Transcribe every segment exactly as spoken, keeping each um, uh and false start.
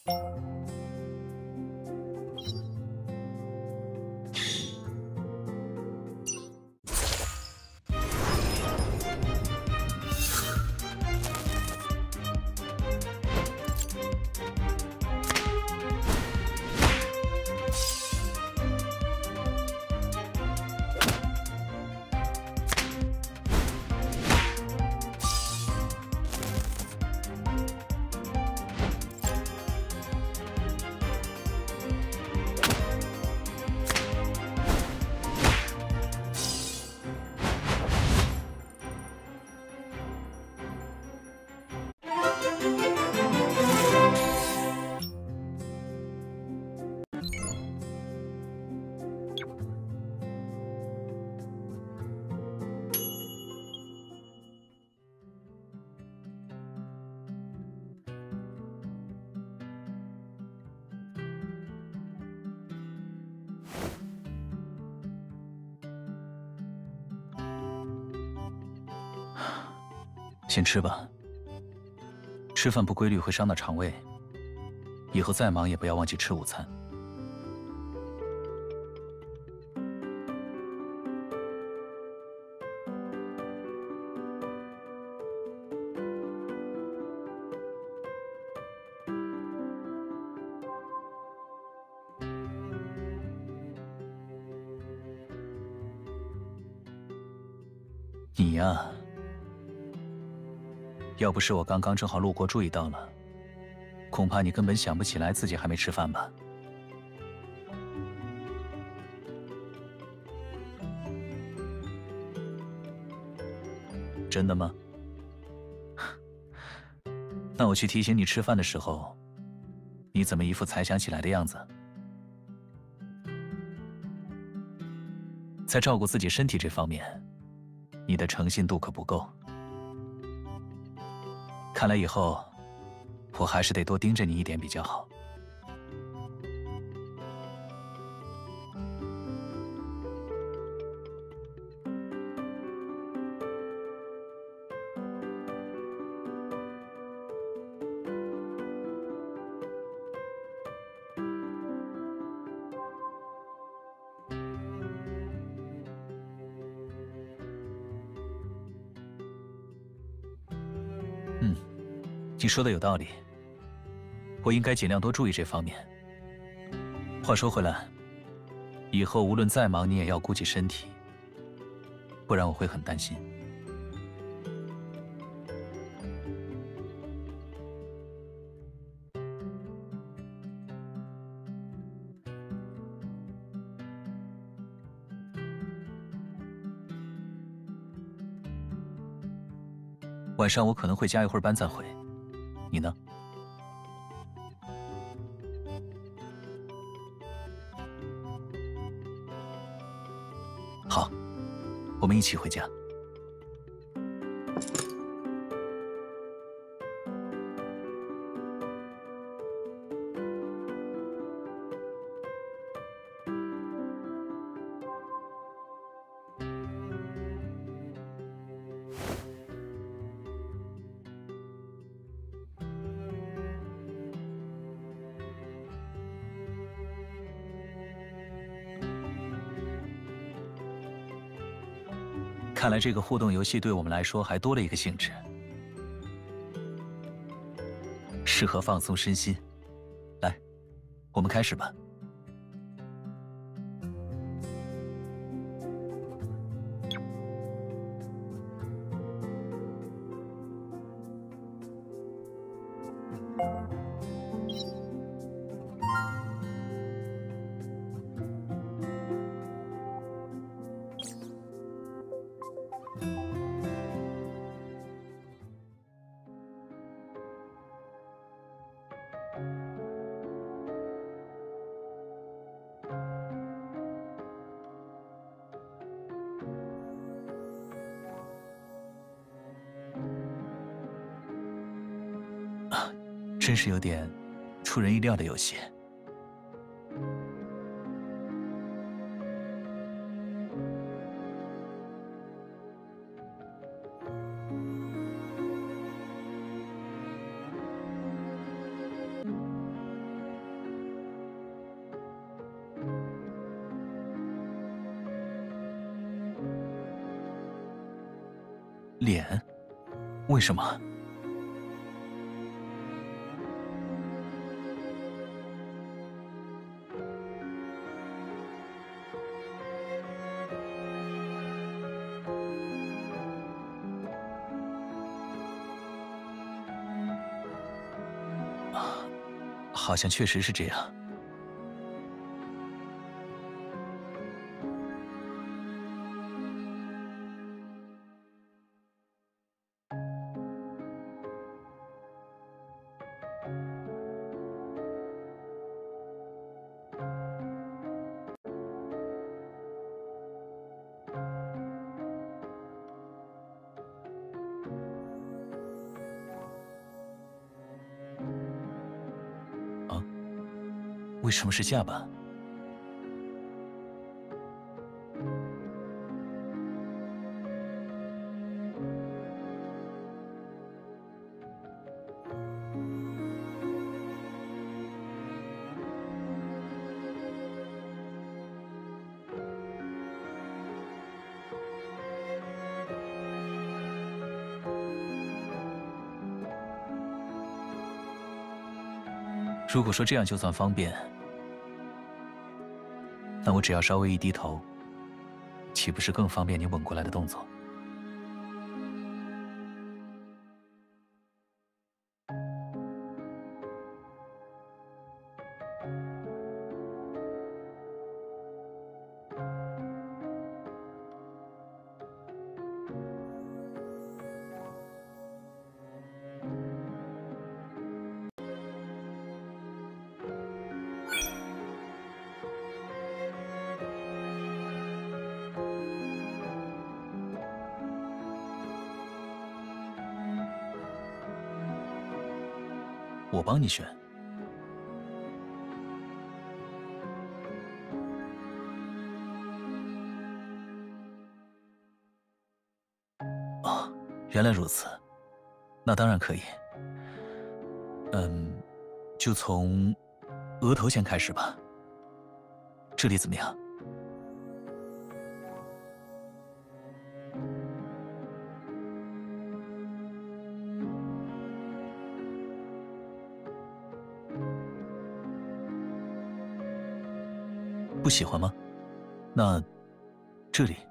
先吃吧，吃饭不规律会伤到肠胃，以后再忙也不要忘记吃午餐。你呀，要不是我刚刚正好路过注意到了，恐怕你根本想不起来自己还没吃饭吧？真的吗？那我去提醒你吃饭的时候，你怎么一副才想起来的样子？在照顾自己身体这方面，你的诚信度可不够。看来以后，我还是得多盯着你一点比较好。嗯，你说的有道理，我应该尽量多注意这方面。话说回来，以后无论再忙，你也要顾及身体，不然我会很担心。晚上我可能会加一会儿班再回，你呢？好，我们一起回家。看来这个互动游戏对我们来说还多了一个性质，适合放松身心。来，我们开始吧。真是有点出人意料的游戏。 脸？为什么？啊，好像确实是这样。 为什么是下巴？如果说这样就算方便，那我只要稍微一低头，岂不是更方便你吻过来的动作？我帮你选。哦，原来如此，那当然可以。嗯，就从额头先开始吧。这里怎么样？不喜欢吗？那这里。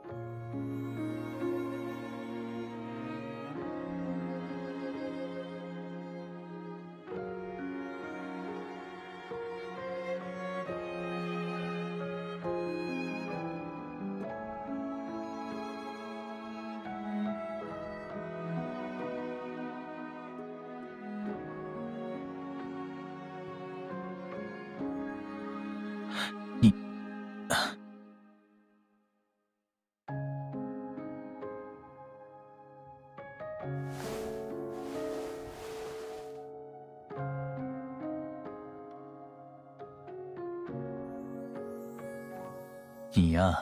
你，你呀，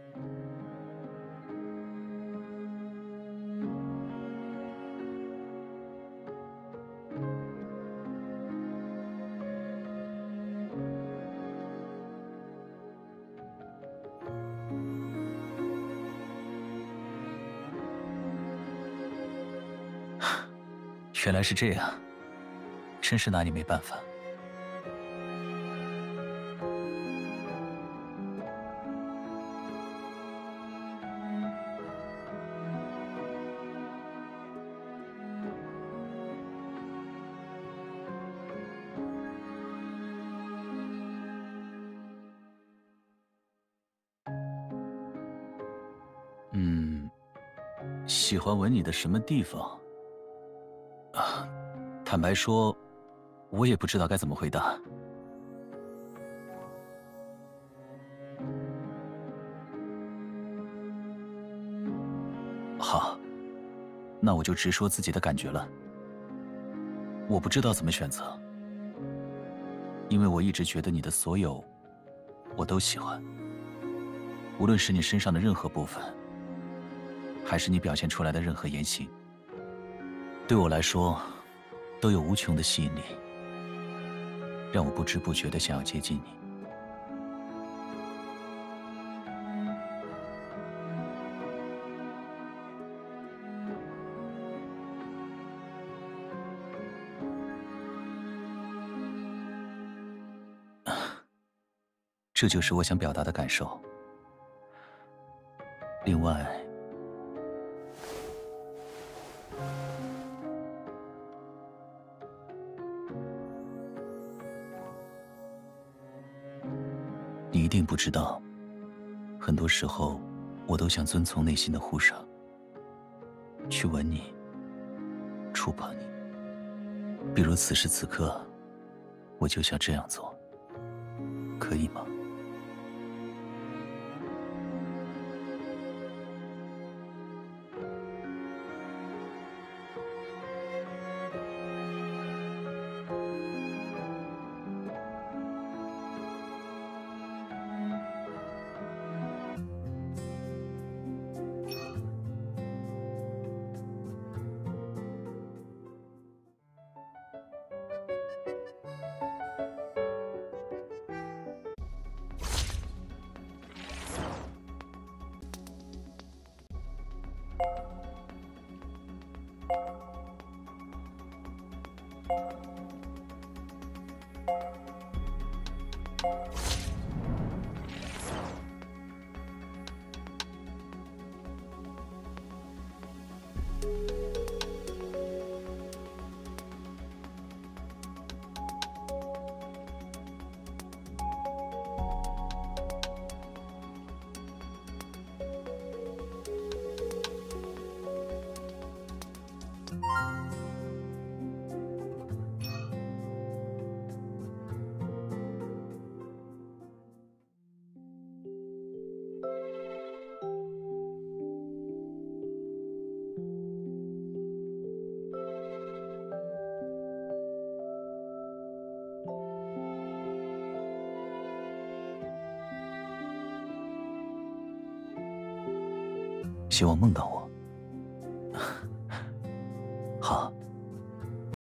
原来是这样，真是拿你没办法。嗯，喜欢吻你的什么地方？啊，坦白说，我也不知道该怎么回答。好，那我就直说自己的感觉了。我不知道怎么选择，因为我一直觉得你的所有，我都喜欢，无论是你身上的任何部分。 还是你表现出来的任何言行，对我来说，都有无穷的吸引力，让我不知不觉地想要接近你。 这就是我想表达的感受。另外，你一定不知道，很多时候我都想遵从内心的呼声，去吻你，触碰你。比如此时此刻，我就想这样做，可以吗？希望梦到我。